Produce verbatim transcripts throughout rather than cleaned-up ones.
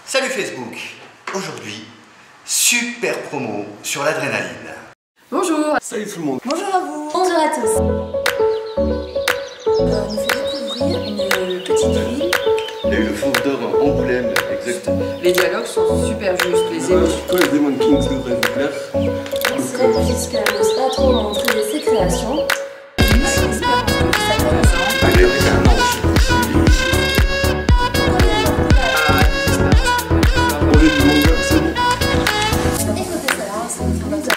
Salut Facebook. Aujourd'hui, super promo sur l'adrénaline. Bonjour. Salut tout le monde. Bonjour à vous. Bonjour à tous. Euh, on nous fait découvrir une petite ville. Il y a eu le Fondeur à Angoulême, exactement. Les dialogues sont super justes, les émotions. Quand les Demon Kings devraient vous plaire. C'est puisqu'elle n'ose pas trop montrer ses créations. On est du manga, c'est bon. Écoutez ça, c'est une formation.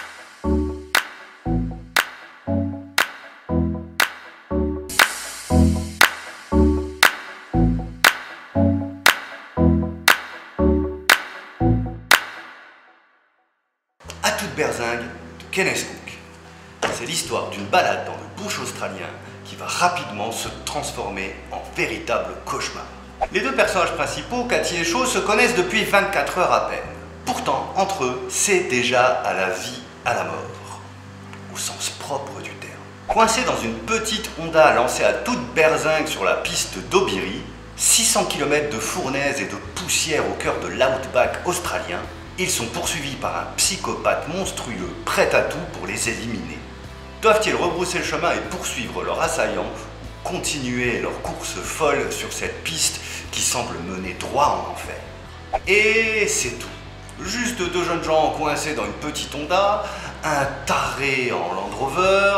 À toute berzingue de Kenneth Cook. C'est l'histoire d'une balade dans le bush australien qui va rapidement se transformer en véritable cauchemar. Les deux personnages principaux, Cathy et Shaw, se connaissent depuis vingt-quatre heures à peine. Pourtant, entre eux, c'est déjà à la vie, à la mort, au sens propre du terme. Coincés dans une petite Honda lancée à toute berzingue sur la piste d'Obiri, six cents kilomètres de fournaise et de poussière au cœur de l'outback australien, ils sont poursuivis par un psychopathe monstrueux, prêt à tout pour les éliminer. Doivent-ils rebrousser le chemin et poursuivre leur assaillant, ou continuer leur course folle sur cette piste qui semble mener droit en enfer? Et c'est tout. Juste deux jeunes gens coincés dans une petite Honda, un taré en Land Rover,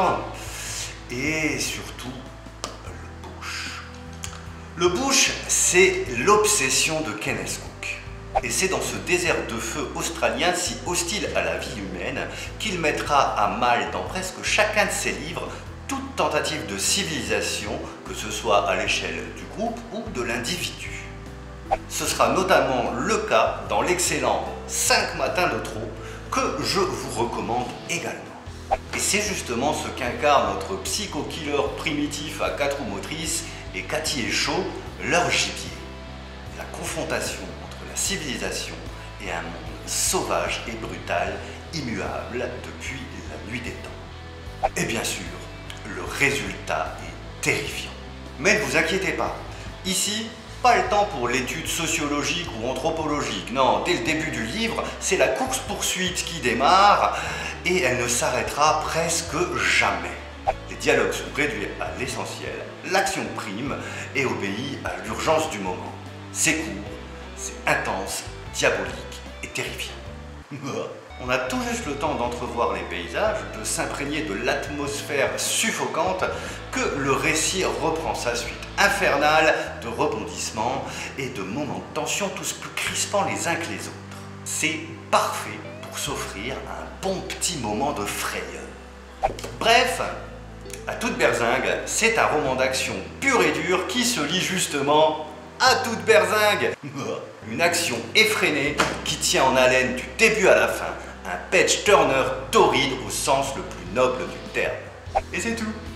et surtout le bush. Le bush, c'est l'obsession de Kenneth Cook. Et c'est dans ce désert de feu australien si hostile à la vie humaine qu'il mettra à mal dans presque chacun de ses livres toute tentative de civilisation, que ce soit à l'échelle du groupe ou de l'individu. Ce sera notamment le cas dans l'excellent cinq matins de trop que je vous recommande également. Et c'est justement ce qu'incarne notre psycho-killer primitif à quatre roues motrices et Cathy et Shaw, leur gibier. La confrontation entre la civilisation et un monde sauvage et brutal, immuable depuis la nuit des temps. Et bien sûr, le résultat est terrifiant. Mais ne vous inquiétez pas, ici, pas le temps pour l'étude sociologique ou anthropologique. Non, dès le début du livre, c'est la course-poursuite qui démarre et elle ne s'arrêtera presque jamais. Les dialogues sont réduits à l'essentiel, l'action prime et obéit à l'urgence du moment. C'est court, c'est intense, diabolique et terrifiant. On a tout juste le temps d'entrevoir les paysages, de s'imprégner de l'atmosphère suffocante que le récit reprend sa suite infernale de rebondissements et de moments de tension tous plus crispants les uns que les autres. C'est parfait pour s'offrir un bon petit moment de frayeur. Bref, à toute berzingue, c'est un roman d'action pur et dur qui se lit justement à toute berzingue. Une action effrénée qui tient en haleine du début à la fin, un page turner torride au sens le plus noble du terme. Et c'est tout.